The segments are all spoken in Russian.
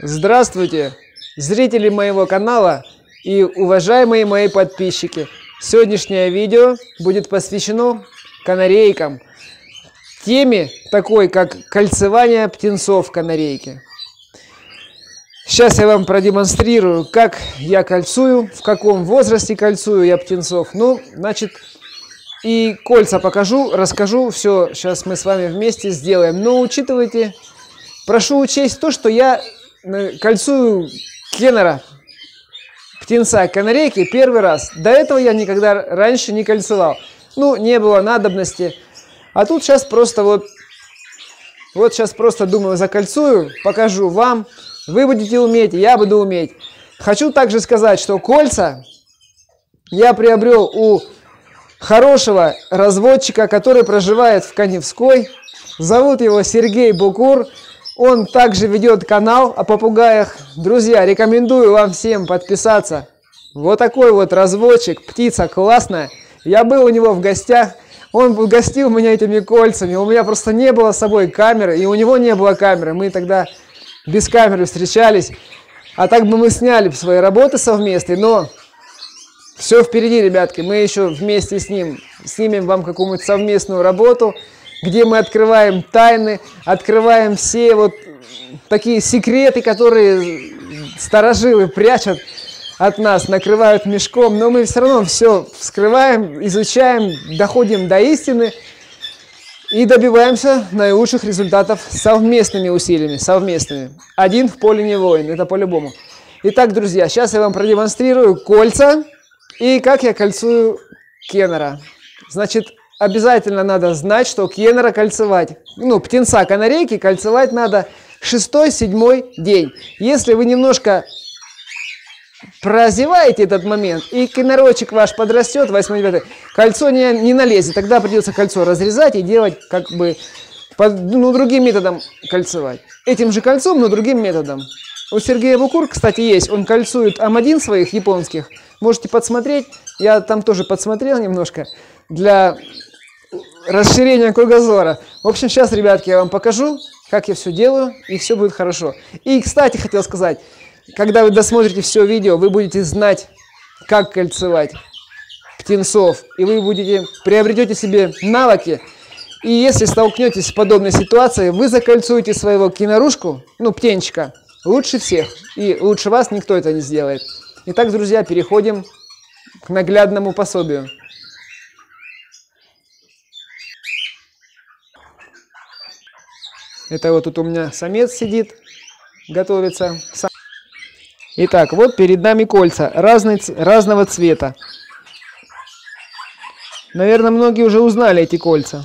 Здравствуйте, зрители моего канала и уважаемые мои подписчики. Сегодняшнее видео будет посвящено канарейкам. Теме такой, как кольцевание птенцов в канарейке. Сейчас я вам продемонстрирую, как я кольцую, в каком возрасте кольцую я птенцов. Ну, значит, и кольца покажу, расскажу. Все, сейчас мы с вами вместе сделаем. Но учитывайте, прошу учесть то, что я кольцую кеннера, птенца канарейки, первый раз. До этого я никогда раньше не кольцевал. Ну, не было надобности. А тут сейчас просто вот сейчас просто думаю закольцую, покажу вам. Вы будете уметь, я буду уметь. Хочу также сказать, что кольца я приобрел у хорошего разводчика, который проживает в Каневской. Зовут его Сергей Букур. Он также ведет канал о попугаях. Друзья, рекомендую вам всем подписаться. Вот такой вот разводчик, птица классная. Я был у него в гостях. Он угостил меня этими кольцами. У меня просто не было с собой камеры, и у него не было камеры. Мы тогда без камеры встречались. А так бы мы сняли свои работы совместные. Но все впереди, ребятки. Мы еще вместе с ним снимем вам какую-нибудь совместную работу, где мы открываем тайны, открываем все вот такие секреты, которые старожилы прячут от нас, накрывают мешком. Но мы все равно все вскрываем, изучаем, доходим до истины и добиваемся наилучших результатов совместными усилиями, совместными. Один в поле не воин, это по-любому. Итак, друзья, сейчас я вам продемонстрирую кольца и как я кольцую кеннера. Значит, обязательно надо знать, что кеннера кольцевать, птенца канарейки кольцевать надо 6-7 день. Если вы немножко прозеваете этот момент, и кеннерочек ваш подрастет, 8-9, кольцо не налезет, тогда придется кольцо разрезать и делать как бы другим методом кольцевать. Этим же кольцом, но другим методом. У Сергея Букур, кстати, есть, он кольцует М1 своих японских, можете подсмотреть, я там тоже подсмотрел немножко, для расширения кругозора. В общем, сейчас, ребятки, я вам покажу, как я все делаю, и все будет хорошо. И, кстати, хотел сказать, когда вы досмотрите все видео, вы будете знать, как кольцевать птенцов, и вы приобретете себе навыки. И если столкнетесь с подобной ситуацией, вы закольцуете своего кеннерушку, птенчика, лучше всех. И лучше вас никто это не сделает. Итак, друзья, переходим к наглядному пособию. Это вот тут у меня самец сидит, готовится. Итак, вот перед нами кольца разного цвета. Наверное, многие уже узнали эти кольца.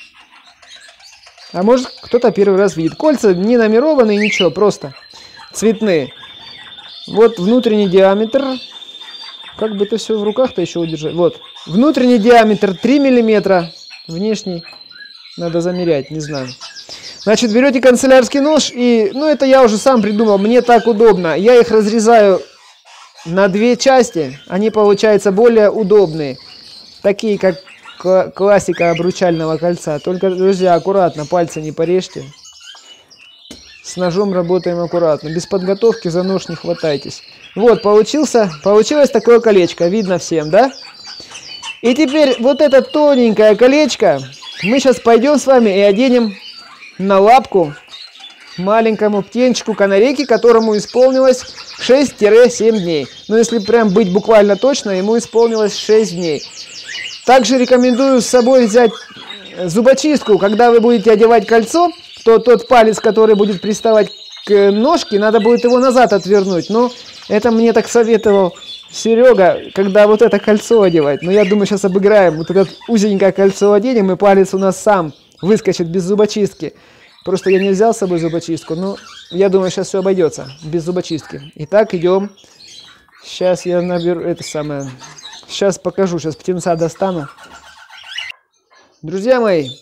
А может, кто-то первый раз видит. Кольца не номерованные, ничего, просто цветные. Вот внутренний диаметр. Как бы это все в руках-то еще удержать. Вот. Внутренний диаметр 3 мм. Внешний надо замерять, не знаю. Значит, берете канцелярский нож и, это я уже сам придумал, мне так удобно. Я их разрезаю на 2 части, они получаются более удобные. Такие, как классика обручального кольца. Только, друзья, аккуратно, пальцы не порежьте. С ножом работаем аккуратно, без подготовки за нож не хватайтесь. Вот, получилось такое колечко, видно всем, да? И теперь вот это тоненькое колечко мы сейчас пойдем с вами и оденем на лапку маленькому птенчику канарейки, которому исполнилось 6-7 дней. Но если прям быть буквально точно, ему исполнилось 6 дней. Также рекомендую с собой взять зубочистку. Когда вы будете одевать кольцо, то тот палец, который будет приставать к ножке, надо будет его назад отвернуть. Но это мне так советовал Серега, когда вот это кольцо одевать. Но я думаю, сейчас обыграем. Вот это узенькое кольцо оденем, и палец у нас сам выскочит без зубочистки. Просто я не взял с собой зубочистку, но я думаю, сейчас все обойдется без зубочистки. Итак, идем. Сейчас я наберу это самое. Сейчас покажу, сейчас птенца достану. Друзья мои,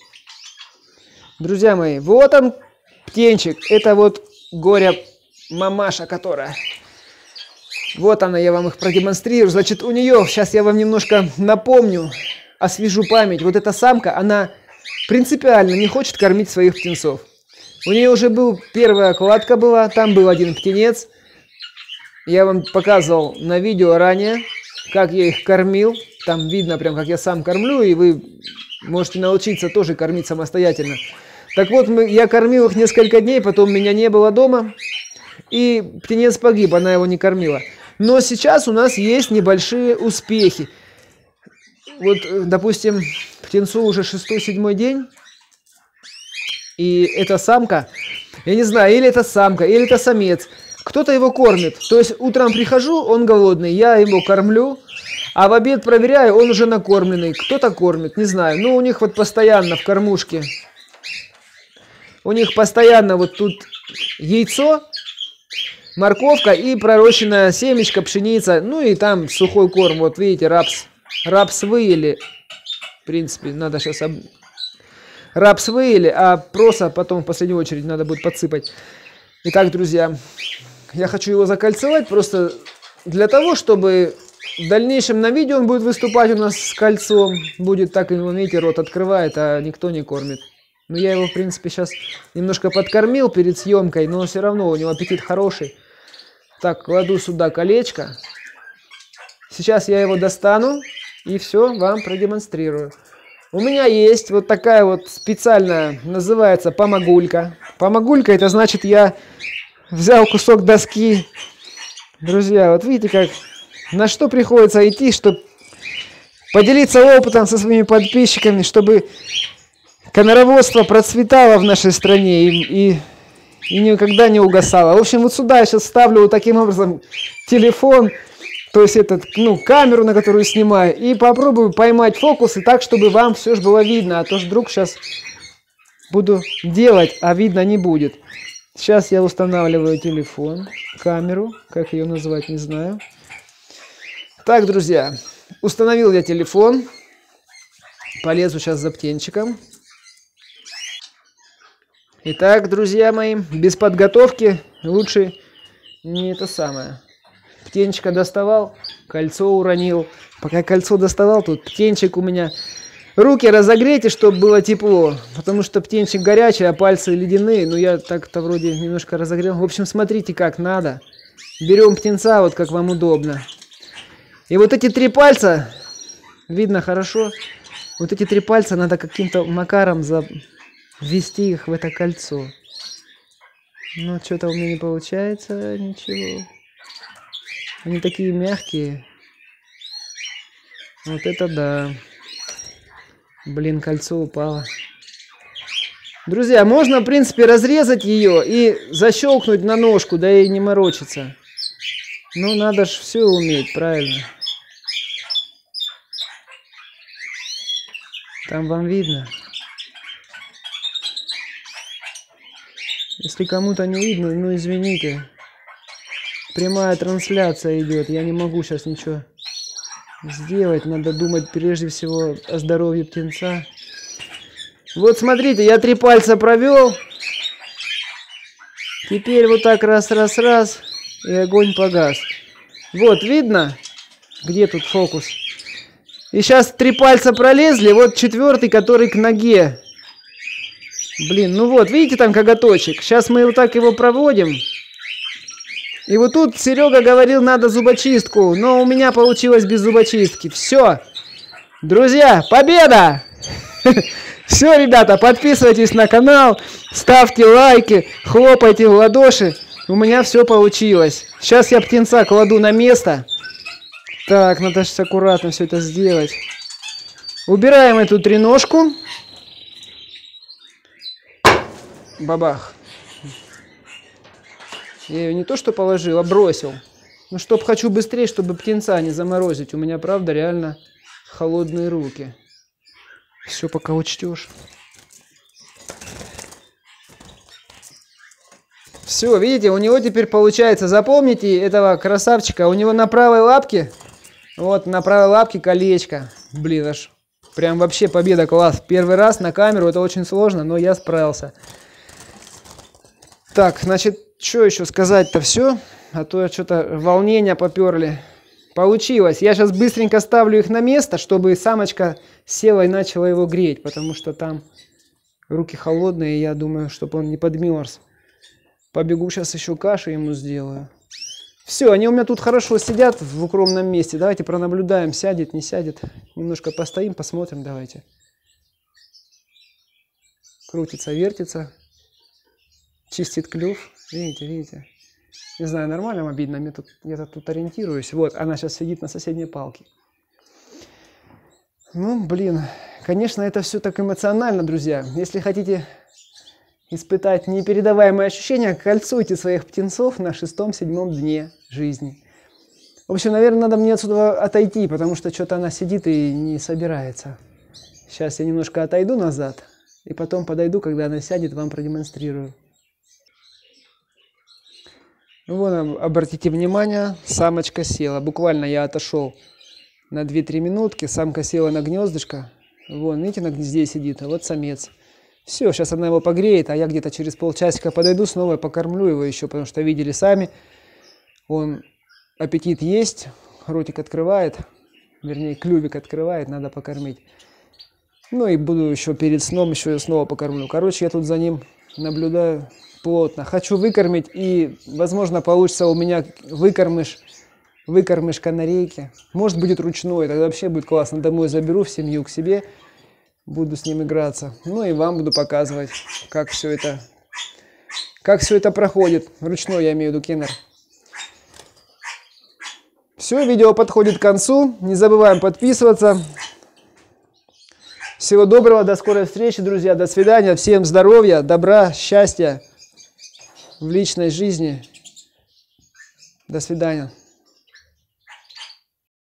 вот он птенчик. Это вот горе-мамаша, которая. Вот она, я вам их продемонстрирую. Значит, у нее, сейчас я вам немножко напомню, освежу память. Вот эта самка, она принципиально не хочет кормить своих птенцов. У нее уже был первая кладка была, там был один птенец. Я вам показывал на видео ранее, как я их кормил. Там видно прям, как я сам кормлю, и вы можете научиться тоже кормить самостоятельно. Так вот, я кормил их несколько дней, потом меня не было дома, и птенец погиб, она его не кормила. Но сейчас у нас есть небольшие успехи. Вот, допустим, птенцу уже 6-7 день, и эта самка, я не знаю, или это самка, или это самец, кто-то его кормит. То есть утром прихожу, он голодный, я его кормлю, а в обед проверяю, он уже накормленный. Кто-то кормит, не знаю. Ну, у них вот постоянно в кормушке, у них постоянно вот тут яйцо, морковка и пророщенная семечко, пшеница, ну и там сухой корм, вот видите, рапс. Рапс выели, в принципе, надо сейчас... Рапс выели, а проса потом в последнюю очередь надо будет подсыпать. Итак, друзья, я хочу его закольцевать просто для того, чтобы в дальнейшем на видео он будет выступать у нас с кольцом. Будет так, видите, рот открывает, а никто не кормит. Но я его, в принципе, сейчас немножко подкормил перед съемкой, но все равно у него аппетит хороший. Так, кладу сюда колечко. Сейчас я его достану и все вам продемонстрирую. У меня есть вот такая вот специальная, называется помогулька. Помогулька — это значит, я взял кусок доски. Друзья, вот видите, как на что приходится идти, чтобы поделиться опытом со своими подписчиками, чтобы конороводство процветало в нашей стране и никогда не угасало. В общем, вот сюда я сейчас ставлю вот таким образом телефон, то есть этот, камеру, на которую снимаю, и попробую поймать фокусы так, чтобы вам все же было видно, а то ж вдруг сейчас буду делать, а видно не будет. Сейчас я устанавливаю телефон, камеру, как ее назвать, не знаю. Так, друзья, установил я телефон, полезу сейчас за птенчиком. Итак, друзья мои, без подготовки лучше не это самое. Птенчика доставал, кольцо уронил. Пока кольцо доставал, тут птенчик у меня. Руки разогрейте, чтобы было тепло, потому что птенчик горячий, а пальцы ледяные. Но я так-то вроде немножко разогрел. В общем, смотрите, как надо. Берем птенца, вот как вам удобно. И вот эти 3 пальца, видно хорошо, вот эти 3 пальца надо каким-то макаром ввести их в это кольцо. Но что-то у меня не получается, ничего. Они такие мягкие. Вот это да. Блин, кольцо упало. Друзья, можно, в принципе, разрезать ее и защелкнуть на ножку, да и не морочиться. Ну, надо ж все уметь, правильно. Там вам видно. Если кому-то не видно, ну извините. Прямая трансляция идет. Я не могу сейчас ничего сделать. Надо думать прежде всего о здоровье птенца. Вот смотрите, я 3 пальца провел. Теперь вот так раз, и огонь погас. Вот, видно? Где тут фокус? И сейчас 3 пальца пролезли. Вот 4-й, который к ноге. Блин, ну вот, видите там коготочек? Сейчас мы вот так его проводим. И вот тут Серега говорил, надо зубочистку. Но у меня получилось без зубочистки. Все. Друзья, победа! Все, ребята, подписывайтесь на канал, ставьте лайки, хлопайте в ладоши. У меня все получилось. Сейчас я птенца кладу на место. Так, надо сейчас аккуратно все это сделать. Убираем эту треножку. Бабах. Я ее не то что положил, а бросил. Ну, чтоб хочу быстрее, чтобы птенца не заморозить. У меня, правда, реально холодные руки. Все пока учтешь. Все, видите, у него теперь получается, запомните этого красавчика, у него на правой лапке, вот на правой лапке колечко. Блин, аж прям вообще победа, класс. Первый раз на камеру, это очень сложно, но я справился. Так, значит, что еще сказать-то, все? А то что-то волнения поперли. Получилось. Я сейчас быстренько ставлю их на место, чтобы самочка села и начала его греть, потому что там Руки холодные, я думаю, чтобы он не подмерз. Побегу сейчас еще каши ему сделаю. Все, они у меня тут хорошо сидят в укромном месте. Давайте пронаблюдаем, сядет, не сядет. Немножко постоим, посмотрим, давайте. Крутится, вертится. Чистит клюв. Видите, видите. Не знаю, нормально вам видно, я тут ориентируюсь. Вот, она сейчас сидит на соседней палке. Ну, блин, конечно, это все так эмоционально, друзья. Если хотите испытать непередаваемые ощущения, кольцуйте своих птенцов на 6-7 дне жизни. В общем, наверное, надо мне отсюда отойти, потому что что-то она сидит и не собирается. Сейчас я немножко отойду назад, и потом подойду, когда она сядет, вам продемонстрирую. Вот, обратите внимание, самочка села. Буквально я отошел на 2-3 минутки, самка села на гнездышко. Вон, видите, на гнезде сидит, а вот самец. Все, сейчас она его погреет, а я где-то через полчасика подойду, снова покормлю его еще, потому что видели сами, он аппетит есть, ротик открывает, вернее, клювик открывает, надо покормить. Ну и буду еще перед сном, еще снова покормлю. Короче, я тут за ним наблюдаю плотно. Хочу выкормить, и, возможно, получится у меня выкормыш канарейки. Может, будет ручной, тогда вообще будет классно. Домой заберу в семью к себе, буду с ним играться. Ну и вам буду показывать, как все это проходит. Ручной, я имею в виду, кеннер. Все, видео подходит к концу. Не забываем подписываться. Всего доброго, до скорой встречи, друзья. До свидания. Всем здоровья, добра, счастья в личной жизни. До свидания.